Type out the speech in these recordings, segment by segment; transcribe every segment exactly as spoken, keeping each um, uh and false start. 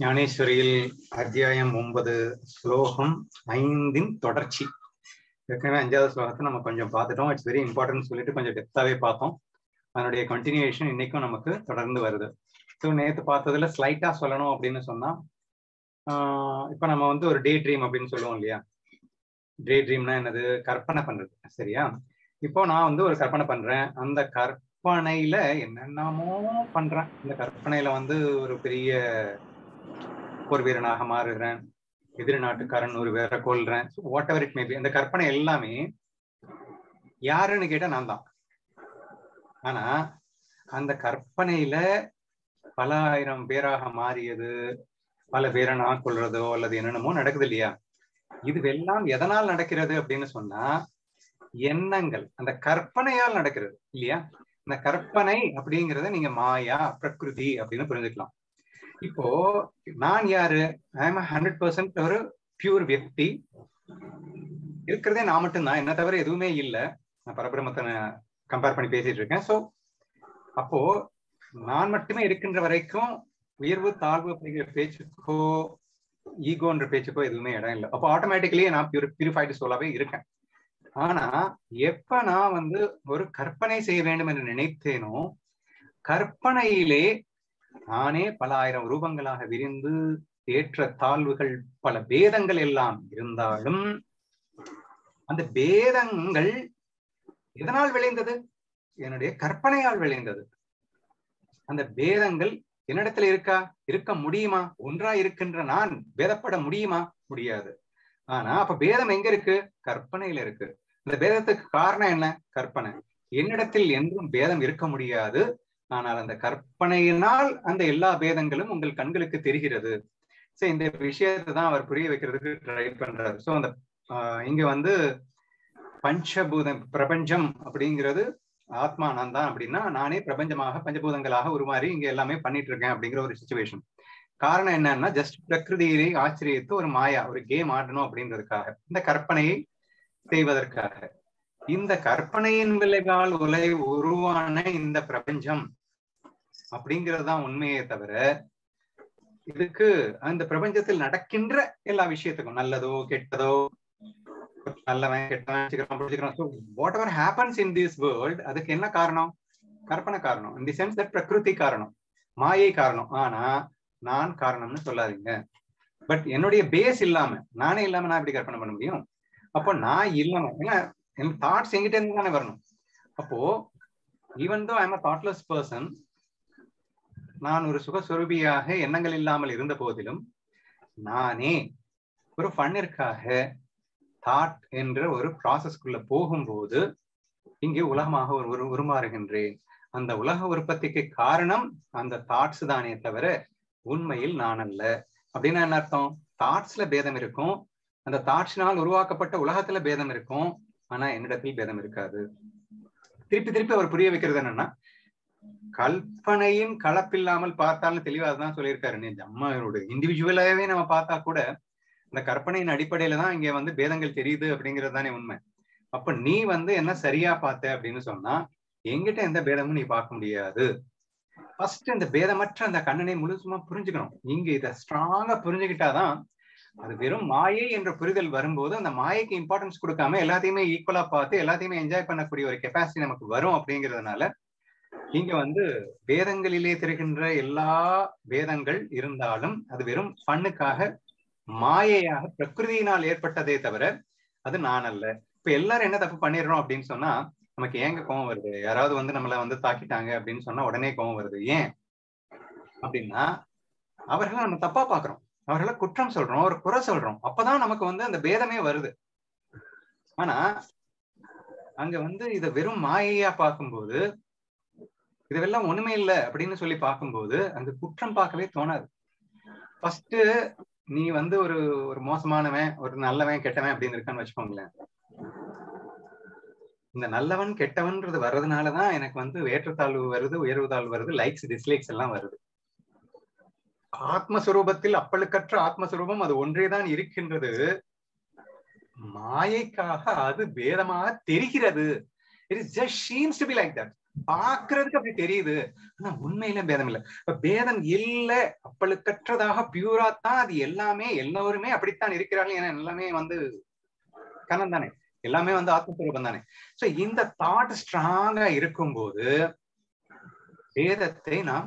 ஞானேஸ்வரியில் அத்தியாயம் ஒன்பது ஸ்லோகம் ஐந்தின் தொடர்ச்சி. ஏற்கனவே அஞ்சாவது ஸ்லோகத்தை நம்ம கொஞ்சம் பார்த்துட்டோம். இட்ஸ் வெரி இம்பார்ட்டன்ட் சொல்லிட்டு கொஞ்சம் டெப்தாவே பார்த்தோம். அதனுடைய கண்டினியூஷன் இன்னைக்கும் நமக்கு தொடர்ந்து வருது. ஸோ நேற்று பார்த்ததுல ஸ்லைட்டா சொல்லணும் அப்படின்னு சொன்னா, ஆஹ் இப்ப நம்ம வந்து ஒரு டே ட்ரீம் அப்படின்னு சொல்லுவோம் இல்லையா? டே ட்ரீம்னா என்னது? கற்பனை பண்றது, சரியா? இப்போ நான் வந்து ஒரு கற்பனை பண்றேன். அந்த கற்பனையில என்னென்னமோ பண்றேன். இந்த கற்பனையில வந்து ஒரு பெரிய போர் வீரனாக மாறுகிறேன், எதிரி நாட்டுக்காரன் ஒரு வேற கொள்றேன், whatever it may be. அந்த கற்பனை எல்லாமே யாருன்னு கேட்டா நான் தான். ஆனா அந்த கற்பனையில பல ஆயிரம் பேராக மாறியது, பல பேரை நான் கொள்றதோ அல்லது என்னென்னமோ நடக்குது இல்லையா? இதுவெல்லாம் எதனால் நடக்கிறது அப்படின்னு சொன்னா, எண்ணங்கள், அந்த கற்பனையால் நடக்கிறது இல்லையா? இந்த கற்பனை அப்படிங்கறத நீங்க மாயா, பிரகிருதி அப்படின்னு புரிஞ்சுக்கலாம். இப்போ நான் யாரு? ஐ எம் ஹண்ட்ரட் பர்சன்ட் ஒரு பியூர் வியக்தி. இருக்கிறதே நான் மட்டும்தான், என்ன தவிர எதுவுமே இல்லை. நான் பரபிரமத்தை கம்பேர் பண்ணி பேசிட்டு இருக்கேன். ஸோ அப்போ நான் மட்டுமே இருக்கின்ற வரைக்கும் உயர்வு தாழ்வு அப்படிங்கிற பேச்சுக்கோ ஈகோன்ற பேச்சுக்கோ எதுவுமே இடம் இல்லை. அப்போ ஆட்டோமேட்டிக்கலி நான் பியூர் பியூரிஃபைடு சோலாவே இருக்கேன். ஆனா எப்ப நான் வந்து ஒரு கற்பனை செய்ய வேண்டும் என்று நினைத்தேனோ, கற்பனையிலே நானே பல ஆயிரம் ரூபங்களாக விரிந்து ஏற்ற தாழ்வுகள் பல பேதங்கள் எல்லாம் இருந்தாலும், அந்த பேதங்கள் எதனால் விளைந்தது? என்னுடைய கற்பனையால் விளைந்தது. அந்த பேதங்கள் என்னிடத்துல இருக்கா? இருக்க முடியுமா? ஒன்றா இருக்கின்ற நான் பேதப்பட முடியுமா? முடியாது. ஆனா அப்ப பேதம் எங்க இருக்கு? கற்பனையில இருக்கு. இந்த பேதத்துக்கு காரணம் என்ன? கற்பனை. என்னிடத்தில் என்றும் பேதம் இருக்க முடியாது. ஆனால் அந்த கற்பனையினால் அந்த எல்லா பேதங்களும் உங்கள் கண்களுக்கு தெரிகிறது. சோ இந்த விஷயத்தை தான் அவர் புரிய வைக்கிறதுக்கு ட்ரை பண்றாரு. சோ அந்த ஆஹ் இங்க வந்து பஞ்சபூதம் பிரபஞ்சம் அப்படிங்கிறது ஆத்மா நான் தான் அப்படின்னா, நானே பிரபஞ்சமாக பஞ்சபூதங்களாக உருமாறி இங்க எல்லாமே பண்ணிட்டு இருக்கேன் அப்படிங்கிற ஒரு சிச்சுவேஷன். காரணம் என்னன்னா, ஜஸ்ட் பிரகிருதியிலே ஆச்சரியத்து ஒரு மாயா, ஒரு கேம் ஆடணும் அப்படின்றதுக்காக, இந்த கற்பனையை செய்வதற்காக. இந்த கற்பனையின் விளைவால் உலை உருவான இந்த பிரபஞ்சம் அப்படிங்கிறது தான் உண்மையே தவிர, இதுக்கு அந்த பிரபஞ்சத்தில் நடக்கின்ற எல்லா விஷயத்துக்கும், நல்லதோ கெட்டதோ, நல்லவன் கெட்டவன் பிடிச்சிக்கிறோம், so whatever happens in this world, அதுக்கு என்ன காரணம்? கற்பனை காரணம். in the sense that பிரகிருதி காரணம், மாயை காரணம். ஆனா நான் காரணம்னு சொல்லாதீங்க. பட் என்னுடைய பேஸ் இல்லாம, நானே இல்லாம நான் எப்படி கற்பனை பண்ண முடியும்? அப்போ நான் இல்லாம, ஏன்னா என் தாட்ஸ் எங்கிட்ட இருந்து தானே வரணும். அப்போ even though I am a thoughtless person, நான் ஒரு சுகஸ்வரூபியாக எண்ணங்கள் இல்லாமல் இருந்த போதிலும், நானே ஒரு ஃபன்னிற்காக தாட் என்ற ஒரு ப்ராசஸ்க்குள்ள போகும்போது இங்கே உலகமாக ஒரு உருமாறுகின்றேன். அந்த உலக உற்பத்திக்கு காரணம் அந்த தாட்ஸ் தானே தவிர உண்மையில் நான் அல்ல. அப்படின்னா என்ன அர்த்தம்? தாட்ஸ்ல பேதம் இருக்கும், அந்த தாட்ஸ்னால் உருவாக்கப்பட்ட உலகத்துல பேதம் இருக்கும், ஆனா என்னிடத்தில் பேதம் இருக்காது. திருப்பி திருப்பி அவர் புரிய வைக்கிறது என்னன்னா, கல்பனையின் கலப்பில்லாமல் பார்த்தாலும் தெளிவா தான் சொல்லியிருக்காரு. நம்மளோட இண்டிவிஜுவலாவே நம்ம பார்த்தா கூட இந்த கற்பனையின் அடிப்படையில தான் இங்க வந்து பேதங்கள் தெரியுது அப்படிங்கிறது தானே உண்மை. அப்ப நீ வந்து என்ன சரியா பார்த்த அப்படின்னு சொன்னா, எங்கிட்ட எந்த பேதமும் நீ பார்க்க முடியாது. ஃபர்ஸ்ட் இந்த பேதமற்ற அந்த கண்ணனை முழுசுமா புரிஞ்சுக்கணும். இங்க இதை ஸ்ட்ராங்கா புரிஞ்சுக்கிட்டாதான், அது வெறும் மாயை என்ற புரிதல் வரும்போது அந்த மாயைக்கு இம்பார்ட்டன்ஸ் கொடுக்காம எல்லாத்தையுமே ஈக்குவலா பார்த்து எல்லாத்தையுமே என்ஜாய் பண்ணக்கூடிய ஒரு கெப்பாசிட்டி நமக்கு வரும். அப்படிங்கிறதுனால இங்க வந்து வேதங்களிலே தெரிகின்ற எல்லா வேதங்கள் இருந்தாலும் அது வெறும் பண்ணுக்காக, மாயையாக பிரகிருதியினால் ஏற்பட்டதே தவிர அது நான் அல்ல. இப்ப எல்லாரும் என்ன தப்பு பண்ணிடுறோம் அப்படின்னு சொன்னா, நமக்கு ஏங்க கோவம் வருது? யாராவது வந்து நம்மள வந்து தாக்கிட்டாங்க அப்படின்னு சொன்னா உடனே கோவம் வருது. ஏன் அப்படின்னா, அவர்களை நம்ம தப்பா பாக்குறோம், அவர்களை குற்றம் சொல்றோம், ஒரு குறை சொல்றோம். அப்பதான் நமக்கு வந்து அந்த பேதமே வருது. ஆனா அங்க வந்து இதை வெறும் மாயையா பார்க்கும்போது, இதுவெல்லாம் ஒண்ணுமே இல்லை அப்படின்னு சொல்லி பார்க்கும்போது அங்க குற்றம் பார்க்கவே தோணாது. ஃபர்ஸ்ட் நீ வந்து ஒரு ஒரு மோசமானவன், ஒரு நல்லவன் கெட்டவன் அப்படின்னு இருக்கான்னு வச்சுக்கோங்களேன். இந்த நல்லவன் கெட்டவன்றது வர்றதுனாலதான் எனக்கு வந்து ஏற்றத்தாழ்வு வருது, உயர்வு தாழ்வு வருது, லைக்ஸ் டிஸ்லைக்ஸ் எல்லாம் வருது. ஆத்மஸ்வரூபத்தில் அப்பழுக்கற்ற ஆத்மஸ்வரூபம் அது ஒன்றேதான் இருக்கின்றது. மாயைக்காக அது பேதமாக தெரிகிறது. It is just seems to be like that. பாக்குறதுக்கு அப்படி தெரியுது, ஆனா உண்மையில பேதம் இல்லை. இப்ப பேதம் இல்ல, அப்பழுக்கற்றதாக பியூரா தான் அது எல்லாமே, எல்லோருமே அப்படித்தான் இருக்கிறார்கள். ஏன்னா எல்லாமே வந்து கண்ணன் தானே, எல்லாமே வந்து ஆத்மஸ்வரூபம் தானே. சோ இந்த தாட் ஸ்ட்ராங்கா இருக்கும்போது பேதத்தை நாம்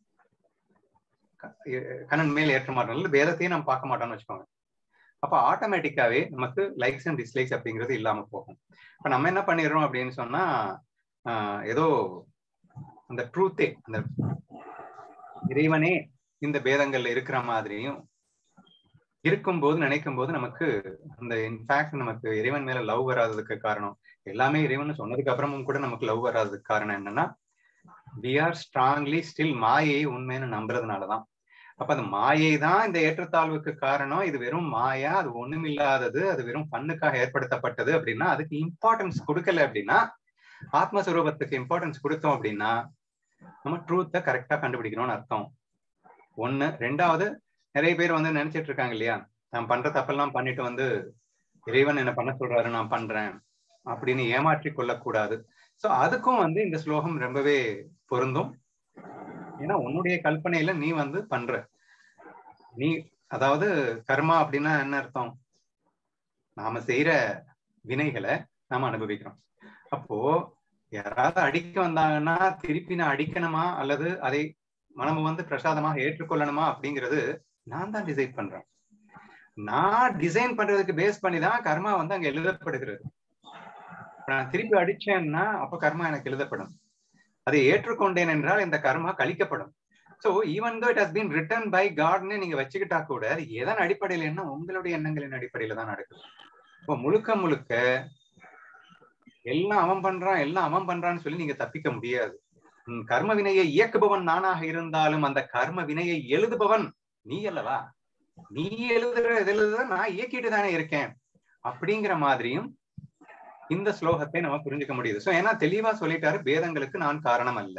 கண்ணன் மேல் ஏற்ற மாட்டோம், பேதத்தையும் நாம் பார்க்க மாட்டோம்னு வச்சுக்கோங்க. அப்ப ஆட்டோமேட்டிக்காவே நமக்கு லைக்ஸ் அண்ட் டிஸ்லைக்ஸ் அப்படிங்கிறது இல்லாம போகும். இப்ப நம்ம என்ன பண்ணிடுறோம் அப்படின்னு சொன்னா, ஆஹ் ஏதோ அந்த ட்ரூத்தே, அந்த இறைவனே இந்த பேதங்கள்ல இருக்கிற மாதிரியும் இருக்கும்போது நினைக்கும் போது நமக்கு அந்த இன்ஃபேக்ட் நமக்கு இறைவன் மேல லவ் வராததுக்கு காரணம், எல்லாமே இறைவன் சொன்னதுக்கு அப்புறமும் கூட நமக்கு லவ் வராததுக்கு காரணம் என்னன்னா, we are strongly still மாயை உண்மைன்னு நம்புறதுனாலதான். அப்ப அந்த மாயை தான் இந்த ஏற்றத்தாழ்வுக்கு காரணம், இது வெறும் மாயா, அது ஒண்ணும் இல்லாதது, அது வெறும் பண்ணுக்காக ஏற்படுத்தப்பட்டது அப்படின்னா அதுக்கு இம்பார்ட்டன்ஸ் கொடுக்கல அப்படின்னா, ஆத்மஸ்வரூபத்துக்கு இம்பார்ட்டன்ஸ் கொடுத்தோம் அப்படின்னா நம்ம ட்ரூத்தை கரெக்டா கண்டுபிடிக்கணும்னு அர்த்தம். ஒண்ணு. ரெண்டாவது, நிறைய பேர் வந்து நினைச்சிட்டு இருக்காங்க இல்லையா, நான் பண்ற தப்பெல்லாம் பண்ணிட்டு வந்து இறைவன் என்ன பண்ண சொல்றாரு நான் பண்றேன் அப்படின்னு ஏமாற்றி கொள்ளக்கூடாது. சோ அதுக்கும் வந்து இந்த ஸ்லோகம் ரொம்பவே பொருந்தும். ஏன்னா உன்னுடைய கல்பனையில நீ வந்து பண்ற, நீ அதாவது கர்மா அப்படின்னா என்ன அர்த்தம், நாம செய்யற வினைகளை நாம அனுபவிக்கிறோம். அப்போ யாராவது அடிக்க வந்தாங்கன்னா திருப்பி நான் அடிக்கணுமா அல்லது அதை மனம் வந்து பிரசாதமாக ஏற்றுக்கொள்ளணுமா அப்படிங்கிறது நான் தான் டிசைட் பண்றேன். நான் டிசைன் பண்றதுக்கு பேஸ் பண்ணி தான் கர்மா வந்து அங்க எழுதப்படுகிறது. நான் திருப்பி அடிச்சேன்னா அப்ப கர்மா எனக்கு எழுதப்படும். அதை ஏற்றுக்கொண்டேன் என்றால் இந்த கர்மா கழிக்கப்படும். So even though it has been written by காட்னு நீங்க வச்சுக்கிட்டா கூட அது எதன் அடிப்படையில என்ன, உங்களுடைய எண்ணங்களின் அடிப்படையில தான் நடக்குது. இப்போ முழுக்க முழுக்க எல்லாம் அவன் பண்றான் எல்லாம் அவன் பண்றான்னு சொல்லி நீங்க தப்பிக்க முடியாது. கர்ம வினையை இயக்குபவன் நானாக இருந்தாலும் அந்த கர்ம வினையை எழுதுபவன் நீ அல்லவா, நீ எழுதுற எழுதுற நான் இயக்கிட்டு தானே இருக்கேன் அப்படிங்கிற மாதிரியும் இந்த ஸ்லோகத்தை நம்ம புரிஞ்சுக்க முடியுது. சோ ஏன்னா தெளிவா சொல்லிட்டாரு, பேதங்களுக்கு நான் காரணம் அல்ல,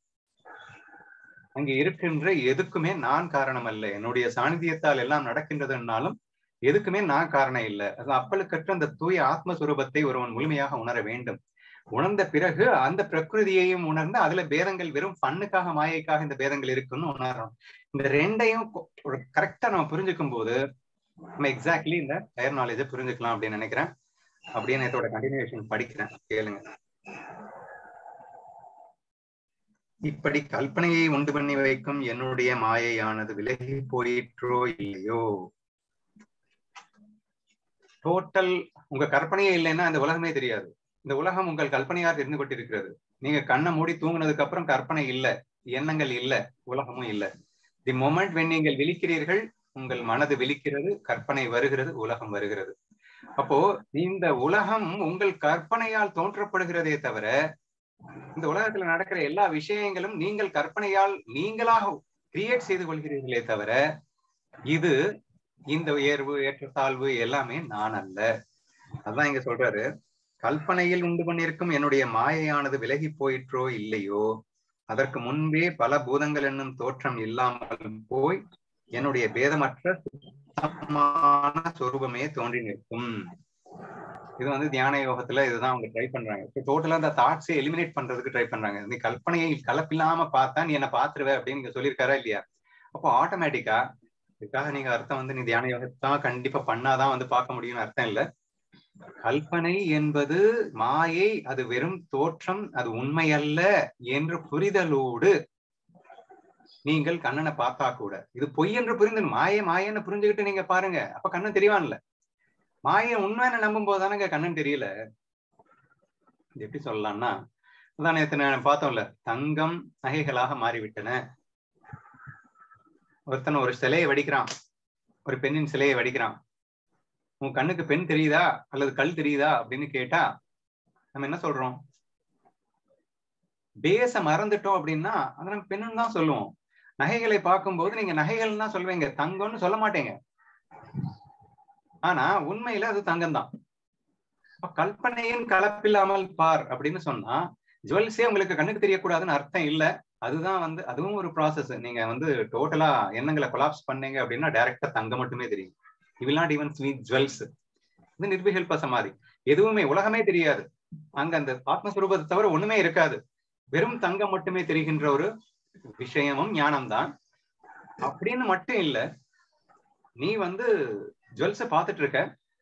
அங்க இருக்கின்ற எதுக்குமே நான் காரணம் அல்ல, என்னுடைய சாநித்தியத்தால் எல்லாம் நடக்கின்றதுனாலும் எதுக்குமே நான் காரணம் இல்லை. அது அப்பளுக்கற்ற அந்த தூய ஆத்மஸ்வரூபத்தை ஒருவன் முழுமையாக உணர வேண்டும். உணர்ந்த பிறகு அந்த பிரகிருதியையும் உணர்ந்து அதுல பேதங்கள் வெறும் பண்ணுக்காக மாயைக்காக இந்த பேதங்கள் இருக்குன்னு உணர்றோம். இந்த ரெண்டையும் கரெக்டா நம்ம புரிஞ்சுக்கும் போது நம்ம எக்ஸாக்ட்லி இந்த ஹையர் நாலேஜை புரிஞ்சுக்கலாம் அப்படின்னு நினைக்கிறேன். அப்படியே நான் இதோட கண்டினியூஷன் படிக்கிறேன், கேளுங்க. இப்படி கல்பனையை உண்டு பண்ணி வைக்கும் என்னுடைய மாயையானது விலகி போயிற்றோ இல்லையோ. டோட்டல் உங்க கற்பனையே இல்லைன்னா இந்த உலகமே தெரியாது. இந்த உலகம் உங்கள் கற்பனையாக இருந்து கொண்டிருக்கிறது. நீங்க கண்ணை மூடி தூங்கினதுக்கு அப்புறம் கற்பனை இல்லை, எண்ணங்கள் இல்லை, உலகமும் இல்லை. தி மொமெண்ட் வென் நீங்கள் விழிக்கிறீர்கள், உங்கள் மனது விழிக்கிறது, கற்பனை வருகிறது, உலகம் வருகிறது. அப்போ இந்த உலகம் உங்கள் கற்பனையால் தோன்றப்படுகிறதே தவிர இந்த உலகத்துல நடக்கிற எல்லா விஷயங்களும் நீங்கள் கற்பனையால் நீங்களாக கிரியேட் செய்து கொள்கிறீர்களே தவிர இது இந்த உயர்வு ஏற்றத்தாழ்வு எல்லாமே நான் அல்ல. அதான் இங்க சொல்றாரு, கல்பனையில் உண்டு பண்ணிருக்கும் என்னுடைய மாயையானது விலகி போயிற்றோ இல்லையோ, அதற்கு முன்பே பல பூதங்கள் என்னும் தோற்றம் இல்லாமல் போய் என்னுடைய பேதமற்ற சுத்தமான சொரூபமே தோன்றி நிற்கும். இது வந்து தியான யோகத்துல இதுதான் அவங்க ட்ரை பண்றாங்க. டோட்டலா அந்த தாட்ஸை எலிமினேட் பண்றதுக்கு ட்ரை பண்றாங்க. நீ கல்பனையை கலப்பில்லாம பார்த்தா நீ என்ன பாத்துருவ அப்படின்னு நீங்க சொல்லியிருக்காரா இல்லையா. அப்போ ஆட்டோமேட்டிக்கா இதுக்காக நீங்க அர்த்தம் வந்து நீ தியான யோகத்தான் கண்டிப்பா பண்ணாதான் வந்து பார்க்க முடியும்னு அர்த்தம் இல்ல. கல்பனை என்பது மாயை, அது வெறும் தோற்றம், அது உண்மை அல்ல என்று புரிதலோடு நீங்கள் கண்ணனை பார்த்தா கூட இது பொய் என்று புரிந்து மாயை மாயன்னு புரிஞ்சுக்கிட்டு நீங்க பாருங்க, அப்ப கண்ணன் தெரியவான்ல. மாயை உண்மைன்னு நம்பும் போதுதானங்க கண்ணன் தெரியல. இது எப்படி சொல்லலாம்னா, அதான் நேற்று நான் பார்த்தோம்ல, தங்கம் நகைகளாக மாறிவிட்டன. ஒருத்தன் ஒரு சிலையை வடிக்கிறான், ஒரு பெண்ணின் சிலையை வடிக்கிறான். உன் கண்ணுக்கு பெண் தெரியுதா அல்லது கல் தெரியுதா அப்படின்னு கேட்டா நம்ம என்ன சொல்றோம்? பேச மறந்துட்டோம் அப்படின்னா அதை நம்ம பெண்ணுன்னு தான் சொல்லுவோம். நகைகளை பார்க்கும்போது நீங்க நகைகள் தான் சொல்லுவீங்க, தங்கம்னு சொல்ல மாட்டீங்க. ஆனா உண்மையில அது தங்கம் தான். கல்பனையின் கலப்பில்லாமல் பார் அப்படின்னு சொன்னா ஜுவல்ஸே உங்களுக்கு கண்ணுக்கு தெரியக்கூடாதுன்னு அர்த்தம் இல்லை. அதுதான் வந்து அதுவும் ஒரு ப்ராசஸ். நீங்க வந்து டோட்டலா எண்ணங்களை கொலாப்ஸ் பண்ணீங்க அப்படின்னா டைரக்டா தங்கம் மட்டுமே தெரியும். You will not even see jewels. இது நிர்விகல்ப சமாதி. எதுவுமே உலகமே தெரியாது. அங்க அந்த ஆத்மஸ்வரூபத்தை தவிர ஒண்ணுமே இருக்காது. வெறும் தங்கம் மட்டுமே தெரிகின்ற ஒரு விஷயமும் ஞானம்தான். அப்படின்னு மட்டும் இல்ல, நீ வந்து ஜுவல்ஸ பார்த்துட்டு இருக்க,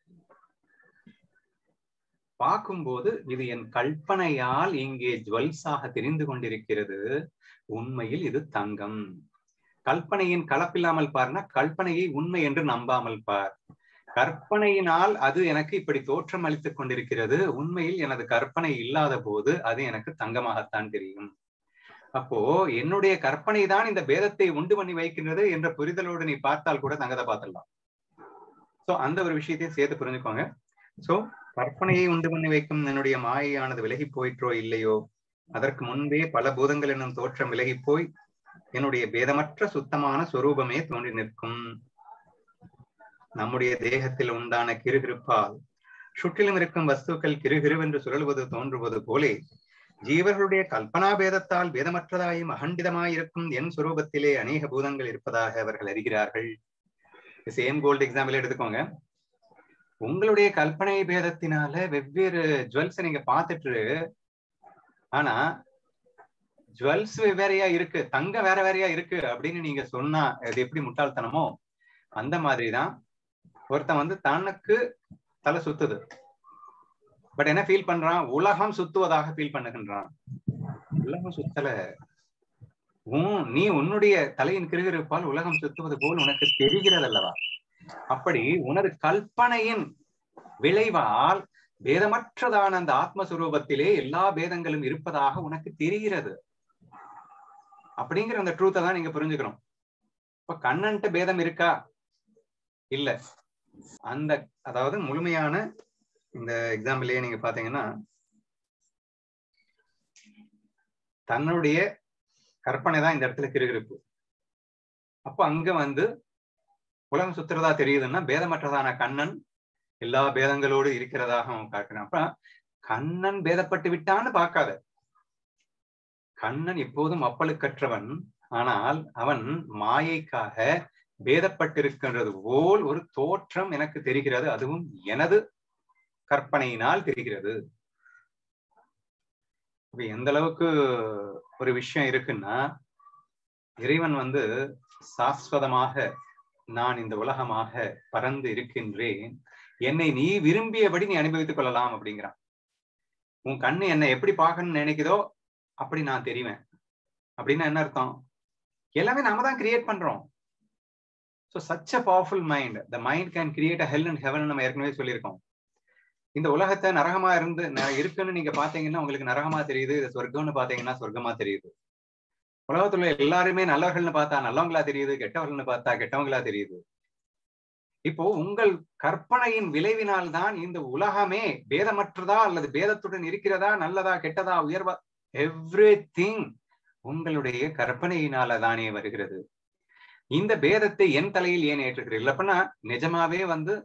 பார்க்கும்போது இது என் கல்பனையால் இங்கே ஜுவல்ஸாக தெரிந்து கொண்டிருக்கிறது, உண்மையில் இது தங்கம். கல்பனையின் கலப்பில்லாமல் பார்னா கல்பனையை உண்மை என்று நம்பாமல் பார். கற்பனையினால் அது எனக்கு இப்படி தோற்றம் அளித்துக் கொண்டிருக்கிறது, உண்மையில் எனது கற்பனை இல்லாத போது அது எனக்கு தங்கமாகத்தான் தெரியும். அப்போ என்னுடைய கற்பனை தான் இந்த பேதத்தை உண்டு பண்ணி வைக்கின்றது என்ற புரிதலோடு நீ பார்த்தால் கூட தங்கத்தை பார்த்துடலாம். சோ அந்த ஒரு விஷயத்தையும் சேர்த்து புரிஞ்சுக்கோங்க. சோ கற்பனையை உண்டு பண்ணி வைக்கும் என்னுடைய மாயையானது விலகி போயிற்றோ இல்லையோ, அதற்கு முன்பே பல பூதங்கள் என்னும் தோற்றம் விலகி போய் என்னுடைய பேதமற்ற சுத்தமான சொரூபமே தோன்றி நிற்கும். நம்முடைய தேகத்தில் உண்டான கிருகிருப்பால் சுற்றிலும் இருக்கும் வஸ்துக்கள் கிருகிருவென்று சுழல்வது தோன்றுவது போலே ஜீவர்களுடைய கல்பனா பேதத்தால் பேதமற்றதாயும் அகண்டிதமாயிருக்கும் என் சுரூபத்திலே அநேக பூதங்கள் இருப்பதாக அவர்கள் அறிகிறார்கள். சேம் கோல்டு எக்ஸாம்பிள் எடுத்துக்கோங்க. உங்களுடைய கல்பனை பேதத்தினால வெவ்வேறு ஜுவல்ஸ் நீங்க பார்த்துட்டு, ஆனா ஜுவல்ஸ் வேறையா இருக்கு, தங்கம் வேற வேறையா இருக்கு அப்படின்னு நீங்க சொன்னா அது எப்படி முட்டாள்தனமோ, அந்த மாதிரிதான் ஒருத்தன் வந்து தனக்கு தலை சுத்துது, பட் என்ன ஃபீல் பண்றான், உலகம் சுத்துவதாக ஃபீல் பண்ணுகின்றான். உலகம் சுத்தல, உன் நீ உன்னுடைய தலையின் கிருகிருப்பால் உலகம் சுத்துவது போல் உனக்கு தெரிகிறது அல்லவா? அப்படி உனது கல்பனையின் விளைவால் பேதமற்றதான அந்த ஆத்மஸ்வரூபத்திலே எல்லா பேதங்களும் இருப்பதாக உனக்கு தெரிகிறது. அப்படிங்கிற அந்த ட்ரூத்தை தான் நீங்க புரிஞ்சுக்கணும். இப்ப கண்ணன்ட்ட பேதம் இருக்கா? இல்ல. அந்த அதாவது முழுமையான இந்த எக்ஸாம்பிளே நீங்க பாத்தீங்கன்னா, தன்னுடைய கற்பனை தான் இந்த இடத்துல கிருகிருப்பு. அப்ப அங்க வந்து உலகம் சுத்துறதா தெரியுதுன்னா பேதமற்றதான கண்ணன் எல்லா பேதங்களோடு இருக்கிறதாக அவன் காட்டுறான். அப்ப கண்ணன் பேதப்பட்டு விட்டான்னு பார்க்காத. கண்ணன் எப்போதும் அப்பழுக்கற்றவன். ஆனால் அவன் மாயைக்காக பேதப்பட்டிருக்கின்றது போல் ஒரு தோற்றம் எனக்கு தெரிகிறது, அதுவும் எனது கற்பனையினால் தெரிகிறது. எந்த அளவுக்கு ஒரு விஷயம் இருக்குன்னா, இறைவன் வந்து சாஸ்வதமாக நான் இந்த உலகமாக பறந்து இருக்கின்றேன், என்னை நீ விரும்பியபடி நீ அனுபவித்துக் கொள்ளலாம் அப்படிங்கிறான். உன் கண்ணு என்னை எப்படி பார்க்கணும்னு நினைக்குதோ அப்படி நான் தெரிவேன். அப்படின்னா என்ன அர்த்தம்? எல்லாமே நாம தான் கிரியேட் பண்றோம். So such a powerful mind, the mind can create a hell and heaven. நம்ம ஏற்கனவே சொல்லியிருக்கோம். இந்த உலகத்தை நரகமா இருந்து இருக்குன்னு நீங்க பாத்தீங்கன்னா உங்களுக்கு நரகமா தெரியுது, இது சொர்க்கம்னு பாத்தீங்கன்னா சொர்க்கமா தெரியுது. உலகத்துல எல்லாருமே நல்லவர்கள்னு பார்த்தா நல்லவங்களா தெரியுது, கெட்டவர்கள்னு பார்த்தா கெட்டவங்களா தெரியுது. இப்போ உங்கள் கற்பனையின் விளைவினால் தான் இந்த உலகமே பேதமற்றதா அல்லது பேதத்துடன் இருக்கிறதா, நல்லதா கெட்டதா உயர்வா, எவ்ரிதிங் உங்களுடைய கற்பனையினால தானே வருகிறது. இந்த பேதத்தை என் தலையில் ஏன் ஏற்றுகிறீர்கள்? அப்படின்னா நிஜமாவே வந்து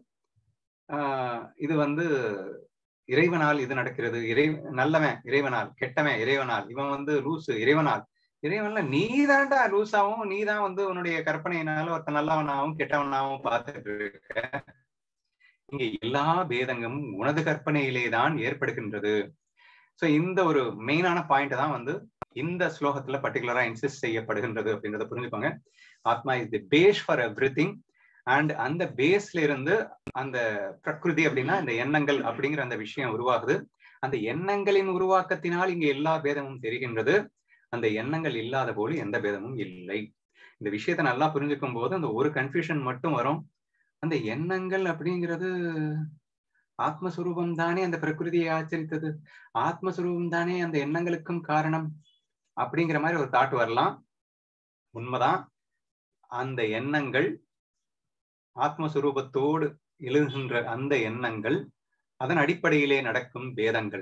ஆஹ் இது வந்து இறைவனால் இது நடக்கிறது, இறை நல்லவன் இறைவனால், கெட்டவன் இறைவனால், இவன் வந்து லூசு இறைவனால். இறைவன்ல நீ தான்டா லூசாவும், நீ தான் வந்து உன்னுடைய கற்பனையினால ஒருத்த நல்லவனாகவும் கெட்டவனாகவும் பார்த்துட்டு இருக்க. இங்க எல்லா பேதங்களும் உனது கற்பனையிலே தான் ஏற்படுகின்றது. சோ இந்த ஒரு மெயினான பாயிண்ட் தான் வந்து இந்த ஸ்லோகத்துல பர்டிகுலரா இன்சிஸ்ட் செய்யப்படுகின்றது அப்படின்றத புரிஞ்சுக்கோங்க. ஆத்மா is the base for everything. And அந்த பேஸ்ல இருந்து அந்த பிரகிருதி அப்படின்னா இந்த எண்ணங்கள் அப்படிங்கிற அந்த விஷயம் உருவாகுது. அந்த எண்ணங்களின் உருவாக்கத்தினால் இங்க எல்லா பேதமும் தெரிகின்றது. அந்த எண்ணங்கள் இல்லாத போல எந்த பேதமும் இல்லை. இந்த விஷயத்தை நல்லா புரிஞ்சுக்கும் போது அந்த ஒரு கன்ஃபியூஷன் மட்டும் வரும். அந்த எண்ணங்கள் அப்படிங்கிறது ஆத்மஸ்வரூபம் தானே அந்த பிரகிருதியை ஆச்சரித்தது, ஆத்மஸ்வரூபம் தானே அந்த எண்ணங்களுக்கும் காரணம் அப்படிங்கிற மாதிரி ஒரு தாட் வரலாம். உண்மைதான். அந்த எண்ணங்கள் ஆத்மஸ்வரூபத்தோடு எழுகின்ற அந்த எண்ணங்கள், அதன் அடிப்படையிலே நடக்கும் பேதங்கள்,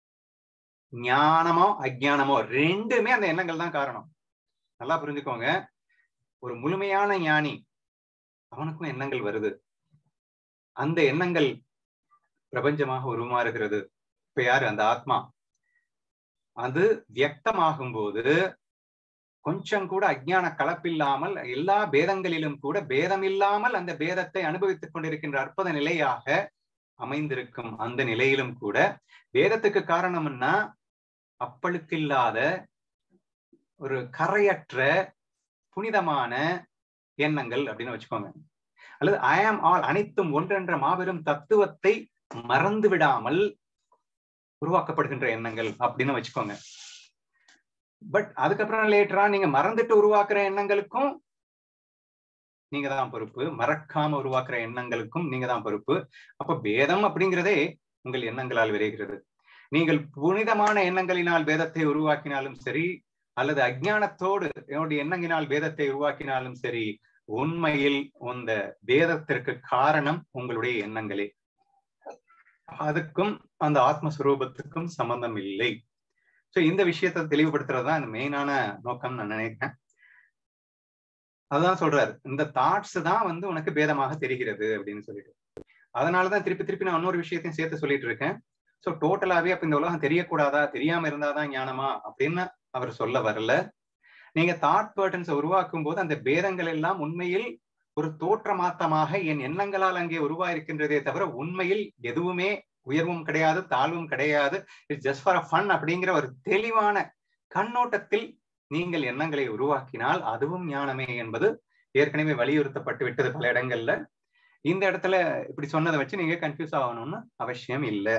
ஞானமோ அஜ்ஞானமோ ரெண்டுமே அந்த எண்ணங்கள் தான் காரணம். நல்லா புரிஞ்சுக்கோங்க. ஒரு முழுமையான ஞானி அவனுக்கும் எண்ணங்கள் வருது. அந்த எண்ணங்கள் பிரபஞ்சமாக உருமாறுகிறது. இப்ப யாரு? அந்த ஆத்மா. அது வியக்தமாகும் போது கொஞ்சம் கூட அஜ்ஞான கலப்பில்லாமல் எல்லா பேதங்களிலும் கூட பேதம் இல்லாமல் அந்த பேதத்தை அனுபவித்துக் கொண்டிருக்கின்ற அற்புத நிலையாக அமைந்திருக்கும். அந்த நிலையிலும் கூட பேதத்துக்கு காரணம்னா அப்பழுக்கு இல்லாத ஒரு கரையற்ற புனிதமான எண்ணங்கள் அப்படின்னு வச்சுக்கோங்க. அல்லது ஐ ஆம் ஆல், அனைத்தும் ஒன்றென்ற மாபெரும் தத்துவத்தை மறந்து விடாமல் உருவாக்கப்படுகின்ற எண்ணங்கள் அப்படின்னு வச்சுக்கோங்க. பட் அதுக்கப்புறம் லேட்டரா நீங்க மறந்துட்டு உருவாக்குற எண்ணங்களுக்கும் நீங்க தான் பொறுப்பு, மறக்காம உருவாக்குற எண்ணங்களுக்கும் நீங்க தான் பொறுப்பு. அப்ப பேதம் அப்படிங்கிறதே உங்கள் எண்ணங்களால் விரைகிறது. நீங்கள் புனிதமான எண்ணங்களினால் வேதத்தை உருவாக்கினாலும் சரி, அல்லது அஜ்ஞானத்தோடு என்னுடைய எண்ணங்களினால் வேதத்தை உருவாக்கினாலும் சரி, உண்மையில் அந்த வேதத்திற்கு காரணம் உங்களுடைய எண்ணங்களே. அதுக்கும் அந்த ஆத்மஸ்வரூபத்துக்கும் சம்பந்தம் இல்லை. சோ இந்த விஷயத்தை தெளிவுபடுத்துறதுதான் இந்த மெயினான நோக்கம் நான் நினைக்கிறேன். அதுதான் சொல்றாரு, இந்த தாட்ஸ் தான் வந்து உனக்கு பேதமாக தெரிகிறது அப்படின்னு சொல்லிட்டு. அதனாலதான் திருப்பி திருப்பி நான் இன்னொரு விஷயத்தையும் சேர்த்து சொல்லிட்டு இருக்கேன். சோ டோட்டலாவே அப்ப இந்த உலகம் தெரியக்கூடாதா, தெரியாம இருந்தாதான் ஞானமா அப்படின்னு அவர் சொல்ல வரல. நீங்க தாட் பேட்டர்ன்ஸை உருவாக்கும் போது அந்த பேதங்கள் எல்லாம் உண்மையில் ஒரு தோற்றமாத்தமாக என் எண்ணங்களால் அங்கே உருவாயிருக்கின்றதே தவிர உண்மையில் எதுவுமே உயர்வும் கிடையாது, தாழ்வும் கிடையாது. It's just for a fun அப்படிங்கிற ஒரு தெளிவான கண்ணோட்டத்தில் நீங்கள் எண்ணங்களை உருவாக்கினால் அதுவும் ஞானமே என்பது ஏற்கனவே வலியுறுத்தப்பட்டு விட்டது பல இடங்கள்ல. இந்த இடத்துல இப்படி சொன்னதை வச்சு நீங்க கன்ஃபியூஸ் ஆகணும்னு அவசியம் இல்லை.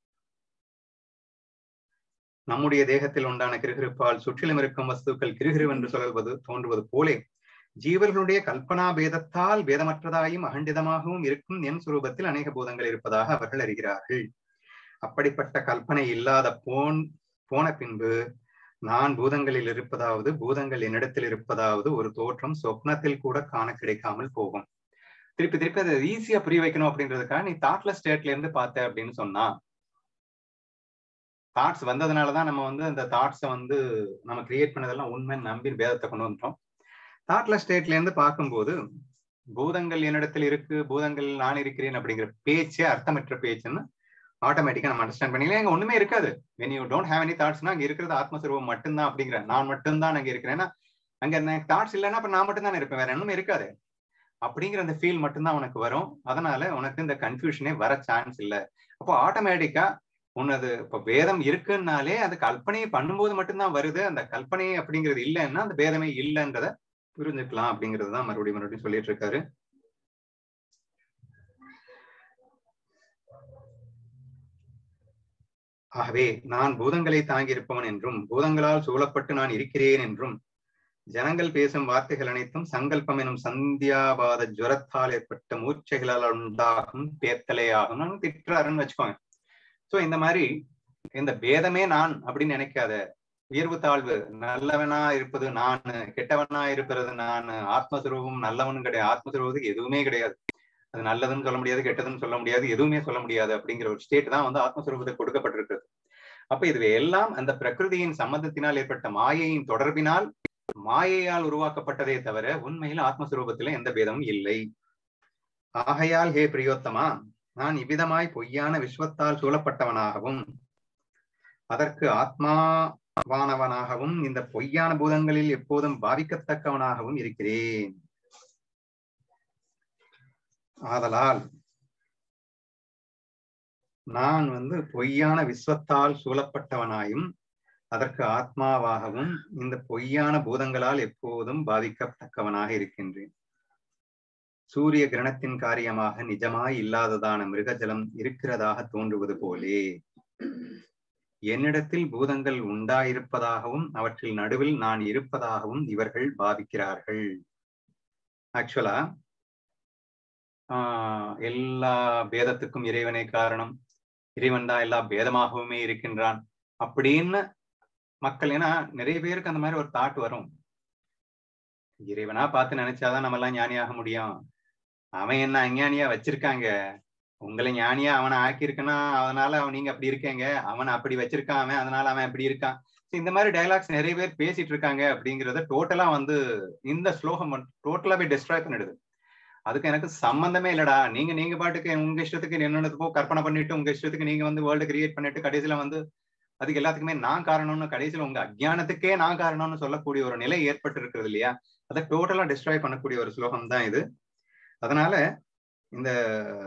நம்முடைய தேகத்தில் உண்டான கிருகிருப்பால் சுற்றிலும் இருக்கும் வஸ்துக்கள் கிருகிருவென்று சொல்வது தோன்றுவது போலே ஜீவர்களுடைய கல்பனா பேதத்தால் பேதமற்றதாயும் அகண்டிதமாகவும் இருக்கும் என் சுரூபத்தில் அநேக பூதங்கள் இருப்பதாக அவர்கள் அறிகிறார்கள். அப்படிப்பட்ட கல்பனை இல்லாத போன் போன பின்பு நான் பூதங்களில் இருப்பதாவது பூதங்கள் என்னிடத்தில் இருப்பதாவது ஒரு தோற்றம் சொப்னத்தில் கூட காண கிடைக்காமல் போகும். திருப்பி திருப்பி அதை ஈஸியா புரிய வைக்கணும் அப்படின்றதுக்காக நீ தாட்லெஸ் ஸ்டேட்ல இருந்து பார்த்த அப்படின்னு சொன்னா, தாட்ஸ் வந்ததுனாலதான் நம்ம வந்து அந்த தாட்ஸை வந்து நம்ம கிரியேட் பண்ணதெல்லாம் உண்மை நம்பி வேதத்தை கொண்டு வந்துட்டோம். தாட்லெஸ் ஸ்டேட்ல இருந்து பார்க்கும்போது பூதங்கள் என்னிடத்தில் இருக்கு, பூதங்கள் நான் இருக்கிறேன் அப்படிங்கிற பேச்சே அர்த்தமற்ற பேச்சுன்னு ஆட்டோமேட்டிக்கா நம்ம அண்டர்ஸ்டாண்ட் பண்ணிக்கலாம். அங்க ஒண்ணுமே இருக்காது. when you don't have any thoughtsனா அங்க இருக்கிறது ஆத்மஸ்வரூபம் மட்டும்தான் அப்படிங்கிற, நான் மட்டும்தான் அங்க இருக்கிறேன்னா அங்க தாட்ஸ் இல்லைன்னா அப்ப நான் மட்டும் தானே இருப்பேன், வேற ஒண்ணுமே இருக்காது அப்படிங்கிற அந்த ஃபீல் மட்டும்தான் உனக்கு வரும். அதனால உனக்கு இந்த கன்ஃபியூஷனே வர சான்ஸ் இல்லை. அப்போ ஆட்டோமேட்டிக்கா உன்னது இப்ப பேதம் இருக்குன்னாலே அது கல்பனையை பண்ணும்போது மட்டும்தான் வருது. அந்த கல்பனை அப்படிங்கிறது இல்லைன்னா அந்த பேதமே இல்லைன்றத புரிஞ்சுக்கலாம் அப்படிங்கிறது தான் மறுபடியும் மறுபடியும் சொல்லிட்டு இருக்காரு. ஆகவே நான் பூதங்களை தாங்கி இருப்பவன் என்றும் பூதங்களால் சூழப்பட்டு நான் இருக்கிறேன் என்றும் ஜனங்கள் பேசும் வார்த்தைகள் அனைத்தும் சங்கல்பம் எனும் சந்தியாபாத ஜுரத்தால் ஏற்பட்ட மூர்ச்சைகளால் உண்டாகும் பேத்தலே ஆகும் திட்டுறாருன்னு வச்சுக்கோங்க. சோ இந்த மாதிரி இந்த பேதமே நான் அப்படின்னு நினைக்காத, உயர்வு தாழ்வு, நல்லவனா இருப்பது நானு, கெட்டவனா இருக்கிறது நானு, ஆத்மஸ்வரூபம் நல்லவனும் கிடையாது, ஆத்மஸ்வரூபத்துக்கு எதுவுமே கிடையாது, அது நல்லதுன்னு சொல்ல முடியாது, கெட்டதுன்னு சொல்ல முடியாது, எதுவுமே சொல்ல முடியாது அப்படிங்கிற ஒரு ஸ்டேட் தான் வந்து ஆத்மஸ்வரூபத்துக்கு கொடுக்கப்பட்டிருக்கிறது. அப்ப இது எல்லாம் அந்த பிரகிருதியின் சம்பந்தத்தினால் ஏற்பட்ட மாயையின் தொடர்பினால் மாயையால் உருவாக்கப்பட்டதே தவிர உண்மையில் ஆத்மஸ்வரூபத்துல எந்த பேதமும் இல்லை. ஆகையால் ஹே பிரியோத்தமா, நான் இவ்விதமாய் பொய்யான விஸ்வத்தால் சூழப்பட்டவனாகவும் அதற்கு ஆத்மாவானவனாகவும் இந்த பொய்யான பூதங்களில் எப்போதும் பாவிக்கத்தக்கவனாகவும் இருக்கிறேன். ஆதலால் நான் வந்து பொய்யான விஸ்வத்தால் சூழப்பட்டவனாயும் அதற்கு ஆத்மாவாகவும் இந்த பொய்யான பூதங்களால் எப்போதும் பாதிக்கத்தக்கவனாக இருக்கின்றேன். சூரிய கிரணத்தின் காரியமாக நிஜமாய் இல்லாததான மிருகஜலம் இருக்கிறதாக தோன்றுவது போலே என்னிடத்தில் பூதங்கள் உண்டாயிருப்பதாகவும் அவற்றில் நடுவில் நான் இருப்பதாகவும் இவர்கள் பாவிக்கிறார்கள். ஆக்சுவலா ஆஹ் எல்லா பேதத்துக்கும் இறைவனே காரணம், இறைவன் தான் எல்லா பேதமாகவுமே இருக்கின்றான் அப்படின்னு மக்கள், ஏன்னா நிறைய பேருக்கு அந்த மாதிரி ஒரு தாட் வரும். இறைவனா பார்த்து நினைச்சாதான் நம்ம எல்லாம் ஞானியாக முடியும், அவன் என்ன அஞ்ஞானியா வச்சிருக்காங்க, உங்களை ஞானியா அவனை ஆக்கியிருக்குன்னா அதனால அவன் நீங்க அப்படி இருக்கீங்க, அவன் அப்படி வச்சிருக்கான் அவன் அதனால அவன் அப்படி இருக்கான். இந்த மாதிரி டைலாக்ஸ் நிறைய பேர் பேசிட்டு இருக்காங்க அப்படிங்கறத டோட்டலா வந்து இந்த ஸ்லோகம் டோட்டலா போய் டிஸ்ட்ராய் பண்ணிடுது. அதுக்கு எனக்கு சம்பந்தமே இல்லடா, நீங்க நீங்க பாட்டுக்கு உங்க இஷ்டத்துக்கு என்னென்னதுக்கோ கற்பனை பண்ணிட்டு உங்க இஷ்டத்துக்கு நீங்க வந்து வேர்ல்டு கிரியேட் பண்ணிட்டு கடைசியில வந்து அதுக்கு எல்லாத்துக்குமே நான் காரணம்னு, கடைசியில உங்க அஜ்ஞானத்துக்கே நான் காரணம்னு சொல்லக்கூடிய ஒரு நிலை ஏற்பட்டு இருக்கிறது இல்லையா, அதை டோட்டலா டிஸ்ட்ராய் பண்ணக்கூடிய ஒரு ஸ்லோகம் தான் இது. அதனால இந்த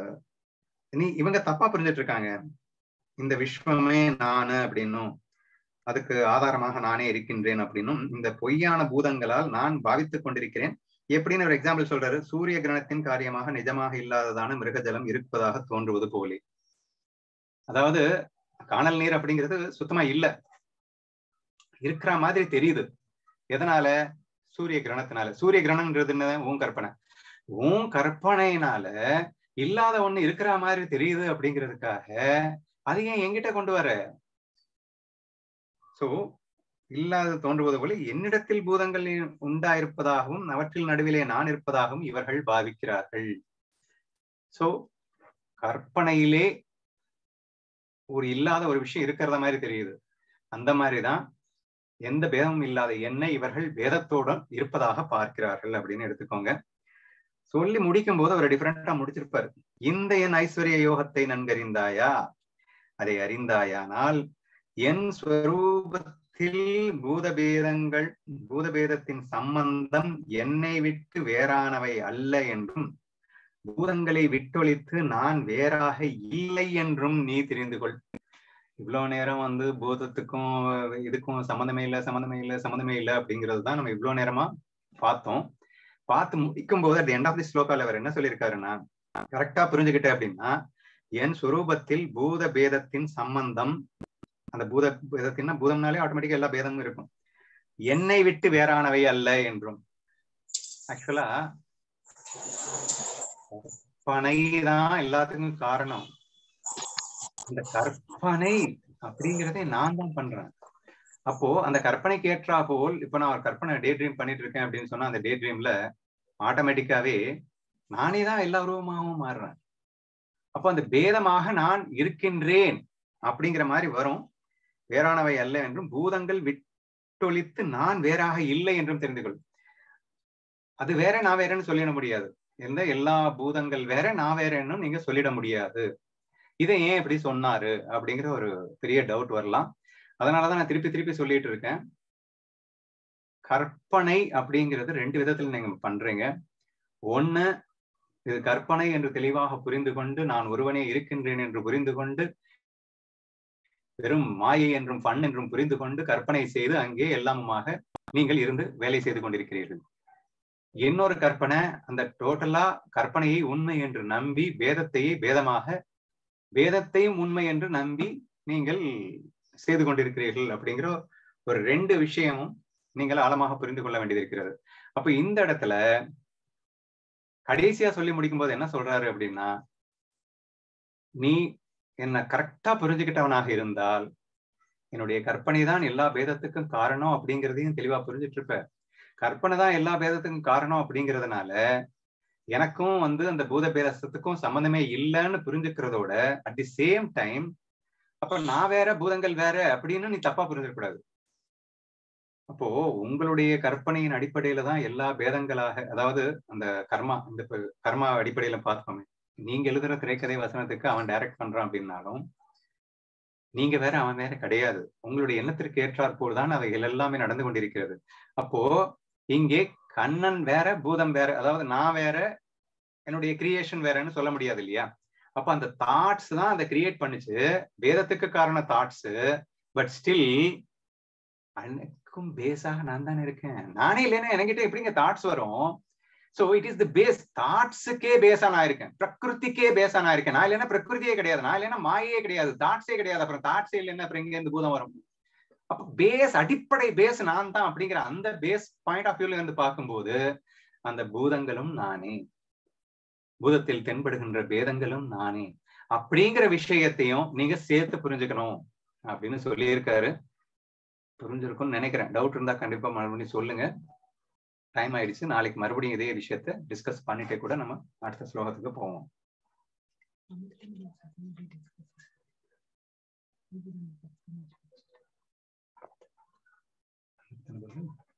நீ இவங்க தப்பா புரிஞ்சிட்டு இருக்காங்க, இந்த விஸ்வமே நானு அப்படின்னும் அதுக்கு ஆதாரமாக நானே இருக்கின்றேன் அப்படின்னும் இந்த பொய்யான பூதங்களால் நான் பாவித்துக் கொண்டிருக்கிறேன் எப்படின்னு ஒரு எக்ஸாம்பிள் சொல்றாரு. சூரிய கிரகணத்தின் காரியமாக நிஜமாக இல்லாததான மிருகஜலம் இருப்பதாக தோன்றுவது போலே. அதாவது காணல் நீர் அப்படிங்கிறது சுத்தமா இல்ல, இருக்கிற மாதிரி தெரியுது. எதனால? சூரிய கிரகணத்தினால. சூரிய கிரகணம்ன்றது என்ன? உன் கற்பனை. உன் கற்பனையினால இல்லாத ஒண்ணு இருக்கிற மாதிரி தெரியுது அப்படிங்கிறதுக்காக அது ஏன் என்கிட்ட கொண்டு வர? சோ இல்லாது தோன்றுவது போல என்னிடத்தில் பூதங்கள் உண்டாயிருப்பதாகவும் அவற்றில் நடுவிலே நான் இருப்பதாகவும் இவர்கள் பாவிக்கிறார்கள். சோ கற்பனையிலே ஒரு இல்லாத ஒரு விஷயம் இருக்கிறத மாதிரி தெரியுது. அந்த மாதிரிதான் எந்த பேதமும் இல்லாத என்னை இவர்கள் பேதத்தோடு இருப்பதாக பார்க்கிறார்கள் அப்படின்னு எடுத்துக்கோங்க. சொல்லி முடிக்கும் போது அவர் டிஃபரெண்டா முடிச்சிருப்பார். இந்த என் ஐஸ்வர்ய யோகத்தை நன்கறிந்தாயா, அதை அறிந்தாயானால் என் ஸ்வரூபத்தில் பூதபேதங்கள் பூதபேதத்தின் சம்பந்தம் என்னை விட்டு வேறானவை அல்ல என்றும் பூதங்களை விட்டொழித்து நான் வேறாக இல்லை என்றும் நீ தெரிந்து கொள். இவ்வளவு நேரம் வந்து பூதத்துக்கும் இதுக்கும் சம்மந்தமே இல்லை சம்மந்தமே இல்லை சம்மந்தமே இல்லை அப்படிங்கிறது தான் நம்ம இவ்வளவு நேரமா பார்த்தோம். பார்த்து முடிக்கும் போது அட் எண்ட் ஆஃப் தி ஸ்லோகால அவர் என்ன சொல்லியிருக்காருன்னா, கரெக்டா புரிஞ்சுக்கிட்டேன் அப்படின்னா, என் சுரூபத்தில் பூத பேதத்தின் சம்பந்தம், அந்த பூத பேதத்தின்னா பூதம்னாலே ஆட்டோமேட்டிக்கா எல்லா பேதமும் இருக்கும், என்னை விட்டு வேறானவை அல்ல என்றும். ஆக்சுவலா கற்பனைதான் எல்லாத்துக்கும் காரணம். அந்த கற்பனை அப்படிங்கிறதே நான் தான் பண்றேன். அப்போ அந்த கற்பனைக்கு ஏற்றா போல் இப்ப நான் ஒரு கற்பனை டே ட்ரீம் பண்ணிட்டு இருக்கேன் அப்படின்னு சொன்னா அந்த டே ட்ரீம்ல ஆட்டோமேட்டிக்காவே நானே தான் எல்லா உருவமாகவும் மாறுறேன். அப்போ அந்த பேதமாக நான் இருக்கின்றேன் அப்படிங்கிற மாதிரி வரும். வேறானவை அல்ல என்றும் பூதங்கள் விட்டொழித்து நான் வேறாக இல்லை என்றும் தெரிந்து கொள். அது வேற நான் வேறன்னு சொல்லிட முடியாது. எந்த எல்லா பூதங்கள் வேற நான் வேறன்னு நீங்க சொல்லிட முடியாது. இதை ஏன் இப்படி சொன்னாரு அப்படிங்கிற ஒரு பெரிய டவுட் வரலாம். அதனாலதான் நான் திருப்பி திருப்பி சொல்லிட்டு இருக்கேன். கற்பனை அப்படிங்கிறது ரெண்டு விதத்துல நீங்க பண்றீங்க. ஒண்ணு, இது கற்பனை என்று தெளிவாக புரிந்து கொண்டு நான் ஒருவனே இருக்கின்றேன் என்று புரிந்து கொண்டு வெறும் மாயை என்றும் ஃபன் என்றும் புரிந்து கொண்டு கற்பனை செய்து அங்கே எல்லாமுமாக நீங்கள் இருந்து வேலை செய்து கொண்டிருக்கிறீர்கள். இன்னொரு கற்பனை, அந்த டோட்டலா கற்பனையை உண்மை என்று நம்பி வேதத்தையே பேதமாக வேதத்தையும் உண்மை என்று நம்பி நீங்கள் செய்து கொண்டிருக்கிறீர்கள் அப்படிங்கிற ஒரு ரெண்டு விஷயமும் நீங்கள் ஆழமாக புரிந்து கொள்ள வேண்டியது இருக்கிறது. அப்ப இந்த இடத்துல கடைசியா சொல்லி முடிக்கும் போது என்ன சொல்றாரு அப்படின்னா, நீ என்ன கரெக்டா புரிஞ்சுக்கிட்டவனாக இருந்தால் என்னுடைய கற்பனை தான் எல்லா பேதத்துக்கும் காரணம் அப்படிங்கிறதையும் தெளிவா புரிஞ்சுட்டு இருப்ப. கற்பனை தான் எல்லா பேதத்துக்கும் காரணம் அப்படிங்கிறதுனால எனக்கும் வந்து அந்த பூத பேதத்துக்கும் சம்பந்தமே இல்லைன்னு புரிஞ்சுக்கிறதோட அட் தி சேம் டைம் அப்ப நான் வேற பூதங்கள் வேற அப்படின்னு நீ தப்பா புரிஞ்சிடக்கூடாது. அப்போ உங்களுடைய கற்பனையின் அடிப்படையில தான் எல்லா பேதங்களாக, அதாவது அந்த கர்மா, இந்த கர்மா அடிப்படையில பார்த்தோமே, நீங்க எழுதுற திரைக்கதை வசனத்துக்கு அவன் டைரக்ட் பண்றான் அப்படின்னாலும் நீங்க வேற அவன் வேற கிடையாது. உங்களுடைய எண்ணத்திற்கு ஏற்றாற்போல் தான் அவைகள் எல்லாமே நடந்து கொண்டிருக்கிறது. அப்போ இங்கே கண்ணன் வேற பூதம் வேற, அதாவது நான் வேற என்னுடைய கிரியேஷன் வேறன்னு சொல்ல முடியாது இல்லையா? அப்ப அந்த தாட்ஸ் தான் அதை கிரியேட் பண்ணுச்சு. வேதத்துக்கு காரண தாட்ஸ். பட் ஸ்டில் அன்னைக்கும் பேஸாக நான் தானே இருக்கேன். நானே இல்லைன்னா என்கிட்ட எப்படிங்க தாட்ஸ் வரும்? So it is the base. தாட்ஸுக்கே பேஸா நான் இருக்கேன், பிரகிருதிக்கே பேஸா நான் இருக்கேன். நான் இல்லைன்னா பிரகிருதியே கிடையாது, நான் இல்லைன்னா மாயே கிடையாது, தாட்ஸே கிடையாது. அப்புறம் தாட்ஸே இல்லைன்னா அப்புறம் இங்க இருந்து பூதம் வரும். அப்ப பேஸ், அடிப்படை பேஸ் நான் தான் அப்படிங்கிற அந்த பேஸ் பாயிண்ட் ஆஃப் வியூல இருந்து பார்க்கும்போது அந்த பூதங்களும் நானே, பூதத்தில் தென்படுகின்ற பேதங்களும் நானே அப்படிங்கிற விஷயத்தையும் நீங்க சேர்த்து புரிஞ்சுக்கணும் அப்படின்னு சொல்லி இருக்காரு. புரிஞ்சிருக்கும்னு நினைக்கிறேன். டவுட் இருந்தா கண்டிப்பா மறுபடியும் சொல்லுங்க. டைம் ஆயிடுச்சு. நாளைக்கு மறுபடியும் இதே விஷயத்த டிஸ்கஸ் பண்ணிட்டே கூட நம்ம அடுத்த ஸ்லோகத்துக்கு போவோம்.